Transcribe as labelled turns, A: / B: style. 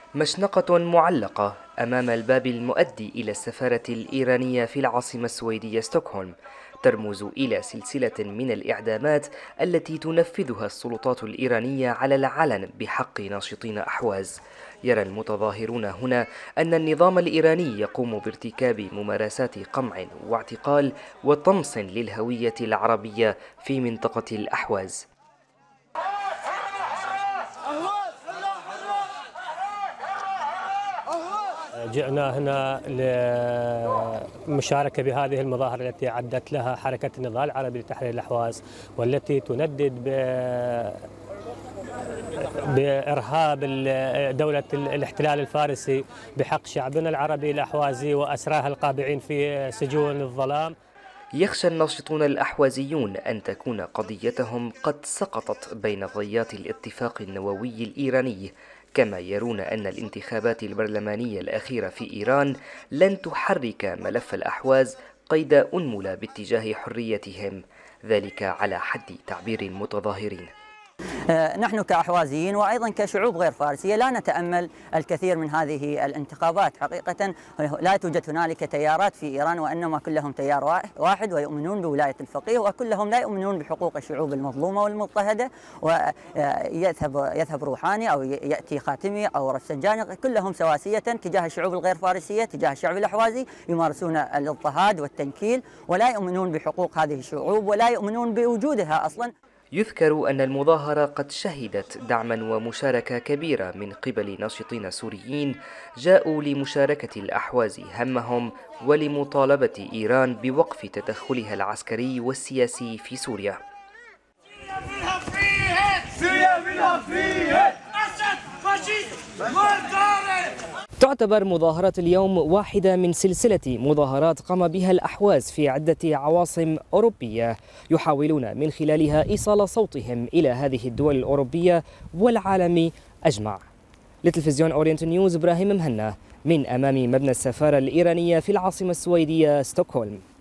A: مشنقة معلقة أمام الباب المؤدي إلى السفارة الإيرانية في العاصمة السويدية ستوكهولم ترمز إلى سلسلة من الإعدامات التي تنفذها السلطات الإيرانية على العلن بحق ناشطين أحواز. يرى المتظاهرون هنا أن النظام الإيراني يقوم بارتكاب ممارسات قمع واعتقال وطمس للهوية العربية في منطقة الأحواز.
B: جئنا هنا للمشاركة بهذه المظاهرة التي أعدت لها حركة النضال العربي لتحرير الأحواز، والتي تندد بإرهاب دولة الاحتلال الفارسي بحق شعبنا العربي الأحوازي وأسراها القابعين في سجون الظلام.
A: يخشى الناشطون الأحوازيون أن تكون قضيتهم قد سقطت بين ضيات الاتفاق النووي الإيراني، كما يرون أن الانتخابات البرلمانية الأخيرة في إيران لن تحرك ملف الأحواز قيد أنملة باتجاه حريتهم، ذلك على حد تعبير المتظاهرين.
C: نحن كأحوازيين وأيضا كشعوب غير فارسية لا نتأمل الكثير من هذه الانتخابات. حقيقة لا توجد هنالك تيارات في إيران، وإنما كلهم تيار واحد ويؤمنون بولاية الفقيه، وكلهم لا يؤمنون بحقوق الشعوب المظلومة والمضطهدة. ويذهب روحاني أو يأتي خاتمي أو رفسنجاني، كلهم سواسية تجاه الشعوب الغير فارسية، تجاه الشعب الأحوازي، يمارسون الاضطهاد والتنكيل ولا يؤمنون بحقوق هذه الشعوب ولا يؤمنون بوجودها أصلا.
A: يذكر أن المظاهرة قد شهدت دعما ومشاركة كبيرة من قبل ناشطين سوريين جاءوا لمشاركة الأحواز همهم ولمطالبة إيران بوقف تدخلها العسكري والسياسي في سوريا. تعتبر مظاهرة اليوم واحدة من سلسلة مظاهرات قام بها الأحواز في عدة عواصم أوروبية، يحاولون من خلالها إيصال صوتهم إلى هذه الدول الأوروبية والعالم أجمع. لتلفزيون أورينت نيوز، إبراهيم مهنا من أمام مبنى السفارة الإيرانية في العاصمة السويدية ستوكهولم.